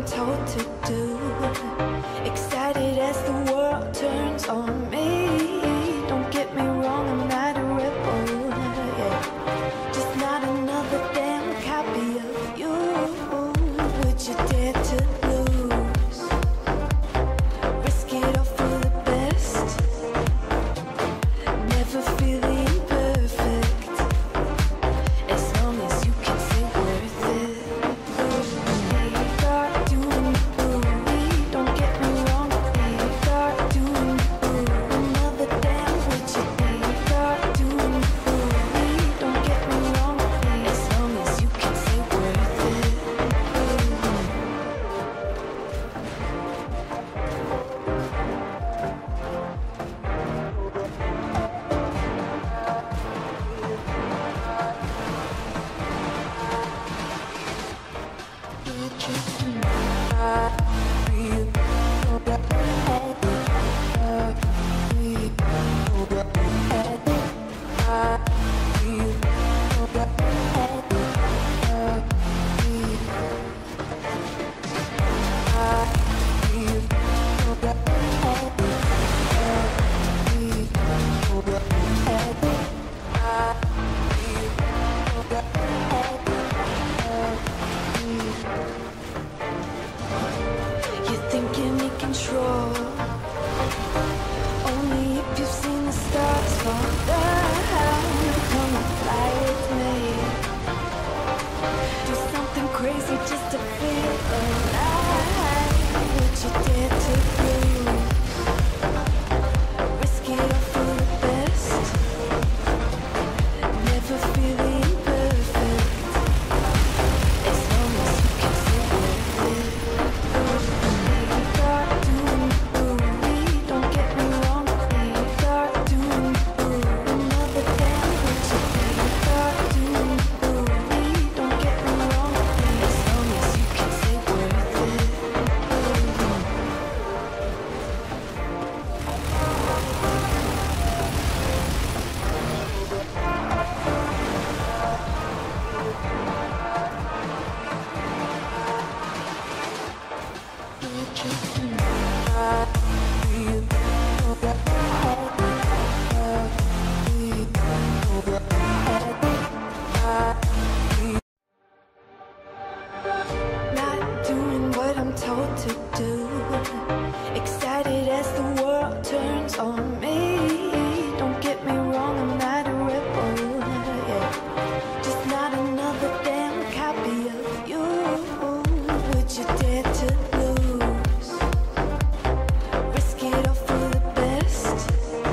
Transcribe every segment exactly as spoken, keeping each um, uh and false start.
told to do. Excited as the world turns on me. Don't get me wrong, I'm not a rebel, yeah. Just not another damn copy of you. Would you dare to lose? Risk it all for the best. Never feeling perfect. As long as you can say worth it. They are doing booty. Don't get me wrong. They are doing booty. Another damn with you. They are doing booty. Don't get me wrong. As long as you can say worth it. You think you're in control, only if you've seen the stars fall down. Come and fly with me. Do something crazy just to feel alive. Would you dare to lose? Risk it all for the best. Never feeling perfect. As long as you can say worth it. They are doing booty. Don't get me wrong. They are doing booty. Another damn with you. They are doing booty. Don't get me wrong. As long as you can say worth it. Not doing what I'm told to do. Excited as the world turns on me. Don't get me wrong, I'm not a rebel, yeah. Just not another damn copy of you. Would you dare to lose? Risk it all for the best.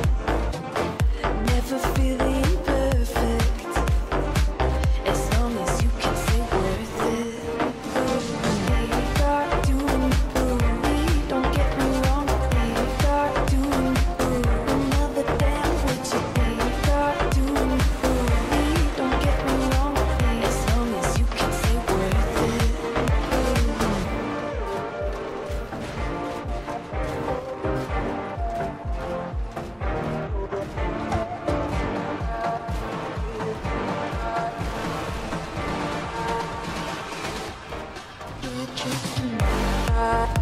Never feeling perfect. As long as you can say worth it. They are doing booty. Don't get me wrong. They are doing booty. Another damn with you. They are doing booty. Don't get me wrong. As long as you can say worth it. Would you